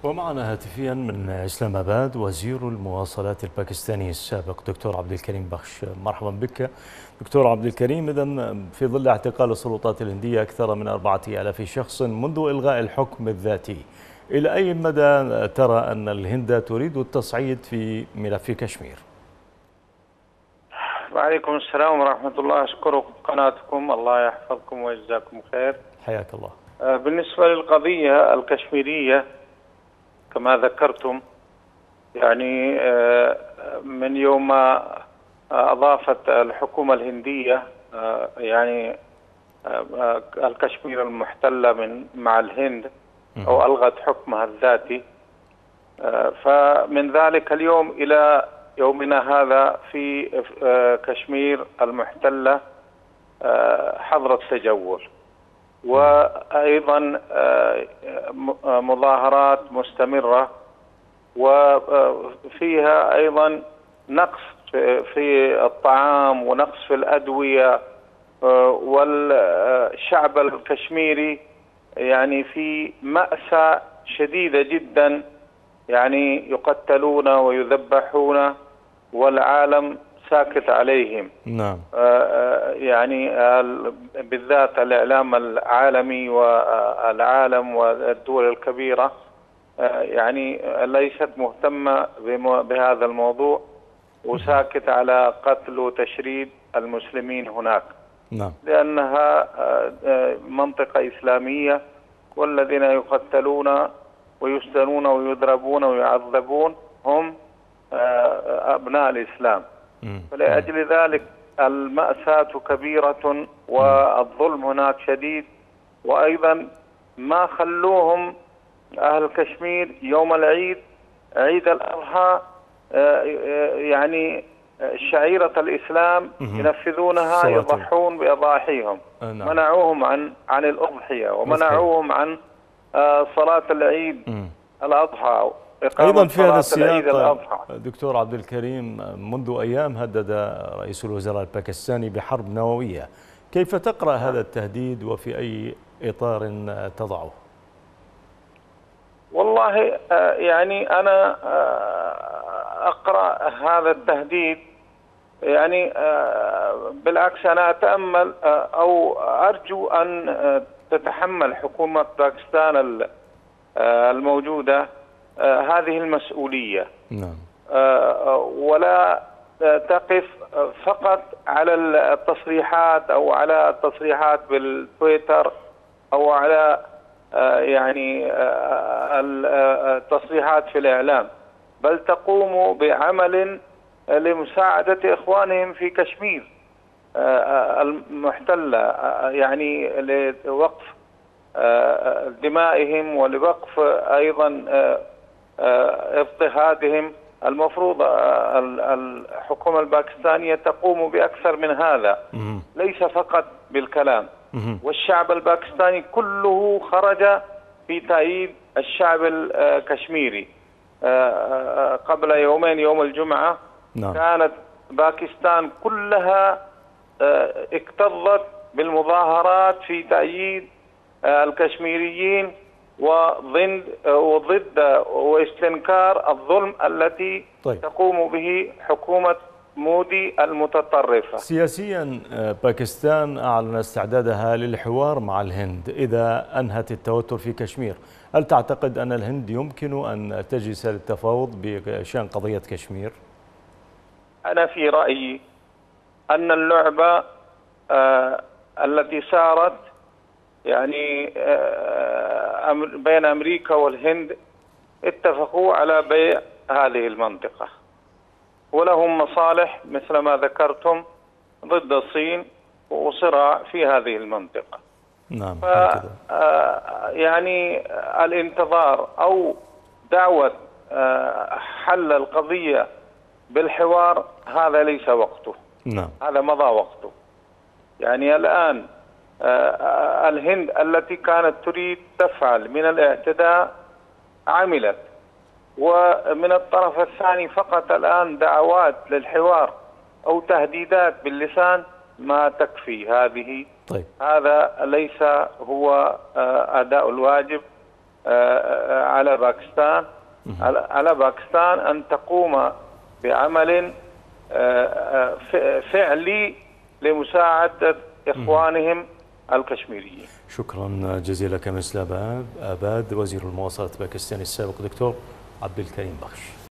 ومعنا هاتفيا من اسلام اباد وزير المواصلات الباكستاني السابق دكتور عبد الكريم بخش. مرحبا بك دكتور عبد الكريم. إذا في ظل اعتقال السلطات الهندية أكثر من 4000 شخص منذ إلغاء الحكم الذاتي، إلى أي مدى ترى أن الهند تريد التصعيد في ملف كشمير؟ وعليكم السلام ورحمة الله. أشكر قناتكم، الله يحفظكم ويجزاكم خير. حياك الله. بالنسبة للقضية الكشميرية كما ذكرتم، يعني من يوم ما أضافت الحكومة الهندية يعني الكشمير المحتلة مع الهند أو ألغت حكمها الذاتي، فمن ذلك اليوم إلى يومنا هذا في كشمير المحتلة حظر التجول، وأيضا مظاهرات مستمرة، وفيها أيضا نقص في الطعام ونقص في الأدوية، والشعب الكشميري يعني في مأساة شديدة جدا، يعني يقتلون ويذبحون والعالم ساكت عليهم. نعم. يعني بالذات الإعلام العالمي والعالم والدول الكبيرة يعني ليست مهتمة بهذا الموضوع، وساكت على قتل وتشريد المسلمين هناك. نعم. لأنها منطقة إسلامية، والذين يقتلون ويسجنون ويضربون ويعذبون هم أبناء الإسلام. فلأجل ذلك المأساة كبيرة والظلم هناك شديد، وأيضا ما خلوهم أهل كشمير يوم العيد، عيد الأضحى، يعني شعيرة الإسلام ينفذونها، يضحون بأضاحيهم. نعم. منعوهم عن الأضحية، ومنعوهم عن صلاة العيد الأضحى. أيضا في هذا السياق دكتور عبد الكريم، منذ أيام هدد رئيس الوزراء الباكستاني بحرب نووية، كيف تقرأ هذا التهديد وفي أي إطار تضعه؟ والله يعني أنا أقرأ هذا التهديد، يعني بالعكس أنا أتأمل أو أرجو أن تتحمل حكومة باكستان الموجودة هذه المسؤولية. نعم. ولا تقف فقط على التصريحات أو على التصريحات بالتويتر أو على يعني التصريحات في الإعلام، بل تقوم بعمل لمساعدة إخوانهم في كشمير المحتلة، يعني لوقف دمائهم ولوقف أيضا اضطهادهم. المفروض الحكومة الباكستانية تقوم بأكثر من هذا، ليس فقط بالكلام. والشعب الباكستاني كله خرج في تأييد الشعب الكشميري. قبل يومين يوم الجمعة نعم. كانت باكستان كلها اكتظت بالمظاهرات في تأييد الكشميريين وضد واستنكار الظلم التي تقوم به حكومة مودي المتطرفة. سياسيا باكستان أعلن استعدادها للحوار مع الهند إذا أنهت التوتر في كشمير. هل تعتقد أن الهند يمكن أن تجلس للتفاوض بشأن قضية كشمير؟ أنا في رأيي أن اللعبة التي صارت يعني بين أمريكا والهند، اتفقوا على بيع هذه المنطقة، ولهم مصالح مثل ما ذكرتم ضد الصين وصراع في هذه المنطقة. نعم. يعني الانتظار أو دعوة حل القضية بالحوار هذا ليس وقته. نعم. هذا مضى وقته. يعني الآن الهند التي كانت تريد تفعل من الاعتداء عملت، ومن الطرف الثاني فقط الآن دعوات للحوار أو تهديدات باللسان ما تكفي هذه. طيب. هذا ليس هو أداء الواجب، على باكستان أن تقوم بعمل فعلي لمساعدة إخوانهم الكشميريين. شكرا جزيلا كمثل آباد وزير المواصلات الباكستاني السابق دكتور عبد الكريم بخش.